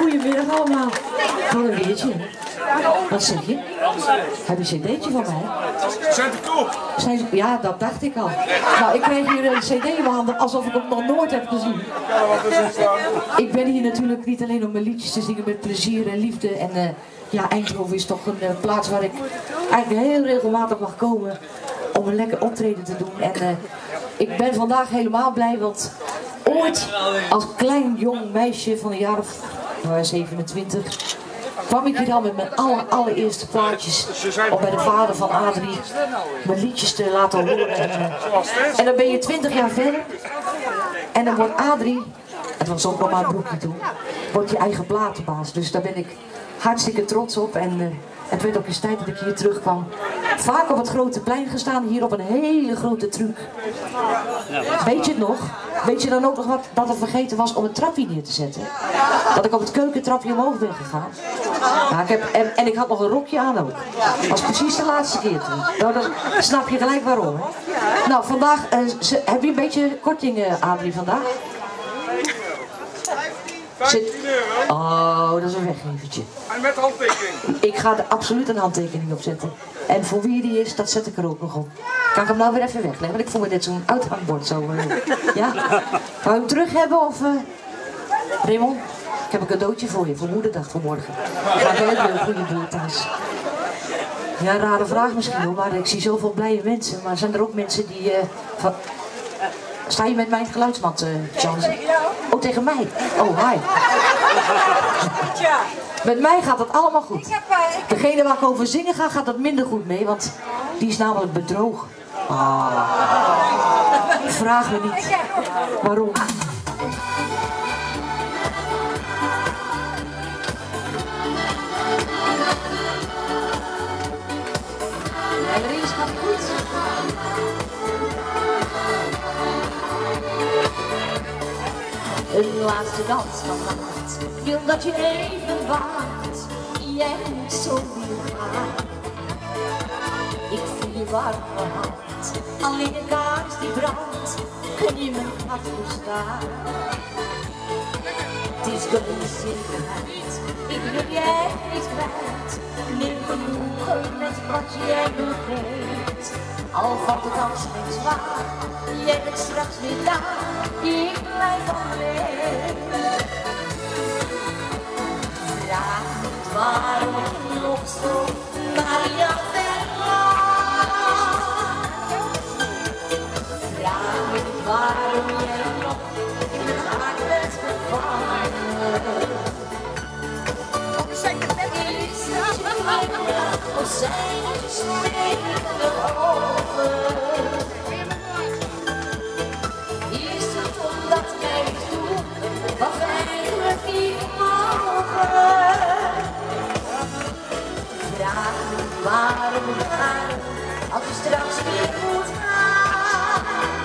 Goedemiddag allemaal. Wat een weertje. Wat zeg je? Heb je een cd'tje van mij? Zijn te koop? Ja, dat dacht ik al. Nou, ik krijg hier een cd in mijn handen alsof ik hem nog nooit heb gezien. Ik ben hier natuurlijk niet alleen om mijn liedjes te zingen met plezier en liefde. En ja, Eindhoven is toch een plaats waar ik eigenlijk heel regelmatig mag komen om een lekker optreden te doen. En ik ben vandaag helemaal blij, want ooit als klein jong meisje van een jaar of 27 kwam ik hier al met mijn allereerste plaatjes op bij de vader van Adrie mijn liedjes te laten horen. En dan ben je 20 jaar verder en dan wordt Adrie, het was ook nog maar een broekje toen, wordt je eigen platenbaas. Dus daar ben ik hartstikke trots op en het werd ook eens tijd dat ik hier terugkwam. Vaak op het grote plein gestaan, hier op een hele grote truc. Weet je het nog? Weet je dan ook nog wat dat het vergeten was om een trapje neer te zetten? Dat ik op het keukentrapje omhoog ben gegaan. Nou, ik had nog een rokje aan ook. Dat was precies de laatste keer toen. Nou, dan snap je gelijk waarom. Hè? Nou, vandaag, heb je een beetje korting, Adrie, vandaag? Oh, dat is een weggevertje. En met handtekening. Ik ga er absoluut een handtekening op zetten. En voor wie die is, dat zet ik er ook nog op. Kan ik hem nou weer even wegleggen? Want ik voel me net zo'n uithangbord zo. Ja? Wou je hem terug hebben of... Raymond, ik heb een cadeautje voor je, voor moederdag vanmorgen. Ik ga heel leuk voor je buurt thuis. Ja, rare vraag misschien hoor, maar ik zie zoveel blije mensen. Maar zijn er ook mensen die... van... Sta je met mijn geluidsmat, Chance? Oh, tegen mij? Oh, hi. Met mij gaat het allemaal goed. Degene waar ik over zingen ga, gaat het minder goed mee, want die is namelijk bedrogen. Vraag me niet waarom. En de race gaat goed. Een laatste dans vannacht, wil dat je even wacht. Jij moet zo weer gaan. Ik voel je warme hand, alleen de kaars die brandt, kun je mijn hart verstaan. Het is de onzekerheid, ik wil je echt niet kwijt. Neem genoegen met wat jij nog weet. Al valt de dans niet zwaar, jij bent straks weer daar. Ik blijf alleen. Vraag niet waarom ik nog zo naar jou verlang. Vraag niet waarom jij nog in mijn hart bent gevangen. Is het je glimlach of zijn je sprekende ogen? Wat eigenlijk niet mogen. Vraag me waarom als je straks weer moet gaan.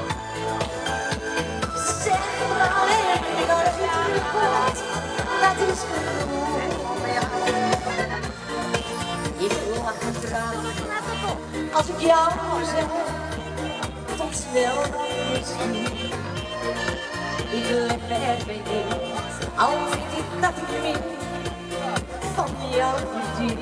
Zeg me alleen dat je terugkomt, dat is genoeg. Ik lach en tranen als ik jou zeg, tot snel misschien. Ik leg me erbij neer, al vind ik dat ik meer van jou verdien.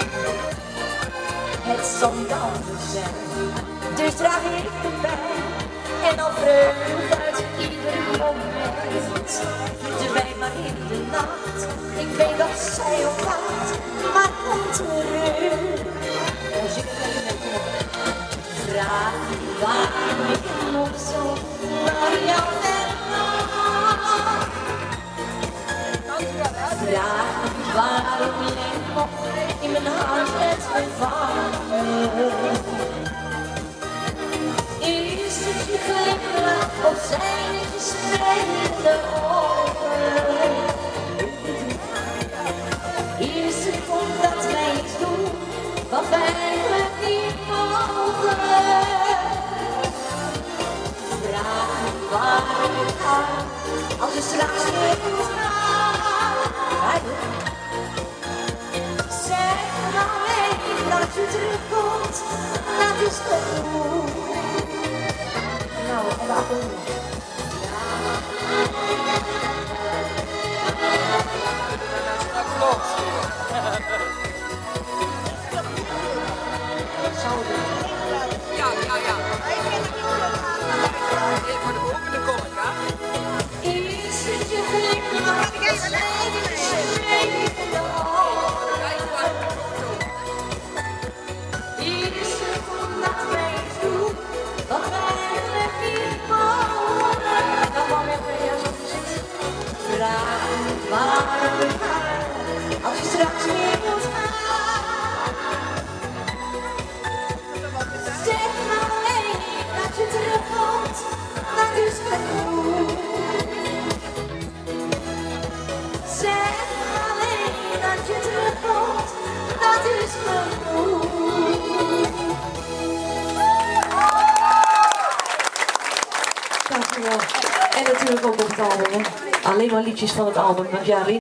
Het zal niet anders zijn, dus draag ik erbij. En al vreugd uit ieder moment. Verdwijn maar in de nacht, ik weet dat zij op gaat, maar komt terug. Als je me vraag waarom ik nog zo naar jou vraag waarom jij nog in mijn hart bent gevangen. Is het je glimlach of zijn het je sprekende ogen? Is het omdat wij iets doen wat wij eigenlijk niet mogen? Vraag waarom ik ga als je straks weer moet gaan. Zeg nou even dat je terugkomt, dat is genoeg. Nou, en waarom? straks weer moet gaan. Zeg maar alleen dat je terugkomt, dat is genoeg. Zeg alleen dat je terugkomt, dat is genoeg. Dankjewel. En natuurlijk ook op het album, hè. Alleen maar liedjes van het album, want ja,